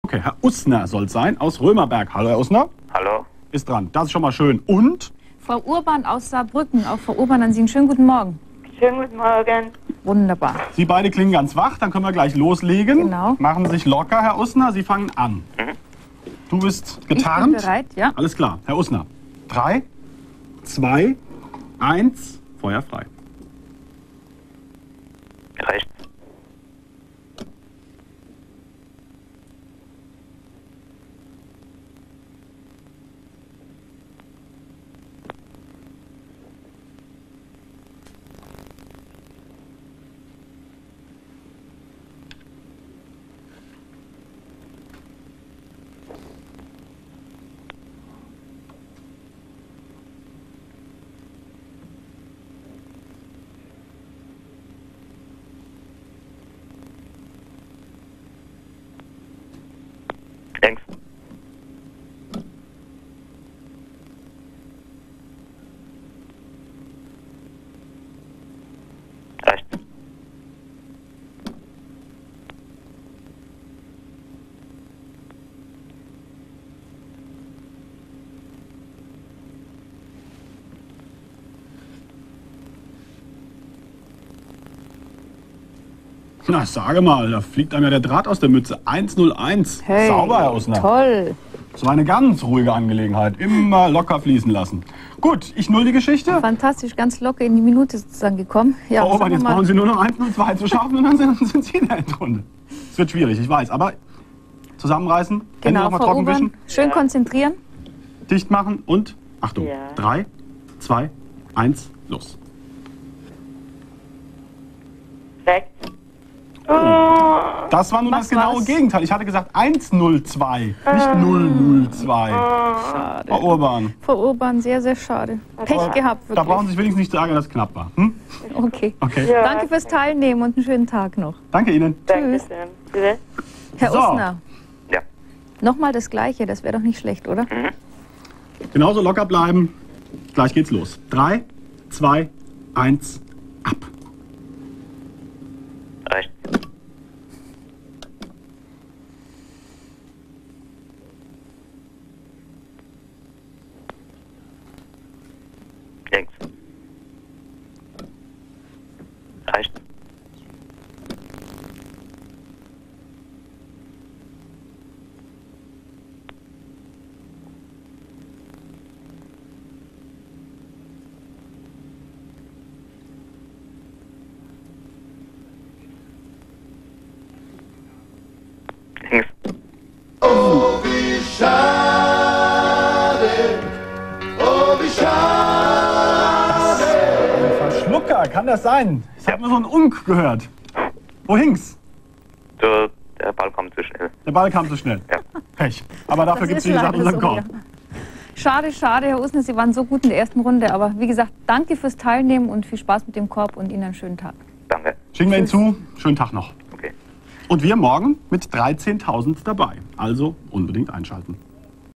Okay, Herr Usner soll es sein, aus Römerberg. Hallo, Herr Usner. Hallo? Ist dran. Das ist schon mal schön. Und? Frau Urban aus Saarbrücken. Auch Frau Urban an Sie einen schönen guten Morgen. Schönen guten Morgen. Wunderbar. Sie beide klingen ganz wach, dann können wir gleich loslegen. Genau. Machen Sie sich locker, Herr Usner. Sie fangen an. Du bist getarnt. Ich bin bereit, ja. Alles klar. Herr Usner. 3, 2, 1, Feuer frei. Rechts. Links. Rechts. Na, sage mal, da fliegt einem ja der Draht aus der Mütze. 1:01. Hey, Sauber, Herr Usner. Toll. Das war eine ganz ruhige Angelegenheit. Immer locker fließen lassen. Gut, ich null die Geschichte. Fantastisch, ganz locker in die Minute sozusagen gekommen. Ja, Frau Urban, sagen wir jetzt mal, brauchen Sie nur noch 1:02 zu schaffen und dann sind Sie in der Endrunde. Es wird schwierig, ich weiß, aber zusammenreißen, Hände genau, nochmal Frau trocken Urban, wischen, schön konzentrieren. dicht machen und Achtung. Ja. 3, 2, 1, los. Rechts. Das war nun Was das genaue war's? Gegenteil. Ich hatte gesagt 1:02, nicht 0:02. Schade. Frau Urban, Frau Urban, sehr, sehr schade. Pech gehabt, da brauchen wirklich. Sie sich wenigstens nicht sagen, dass es knapp war. Hm? Okay. Okay, Ja. Danke fürs Teilnehmen und einen schönen Tag noch. danke Ihnen. Dankeschön. Bitte? Herr So. Usner, Ja. nochmal das Gleiche, das wäre doch nicht schlecht, oder? Genauso locker bleiben. Gleich geht's los. 3, 2, 1, ab. Rechts. Links. Rechts. Links. Verschlucker, kann das sein? Ich habe nur so einen Unk gehört. Wo hing's? Der Ball kommt zu schnell. Der Ball kam zu schnell. Ja. Pech. Aber dafür Das gibt's ist wie gesagt leider unseren so, Korb. ja. Schade, schade, Herr Usner, Sie waren so gut in der ersten Runde. Aber wie gesagt, danke fürs Teilnehmen und viel Spaß mit dem Korb und Ihnen einen schönen Tag. Danke. Schicken wir Ihnen zu. Schönen Tag noch. Okay. Und wir morgen mit 13.000 dabei. Also unbedingt einschalten.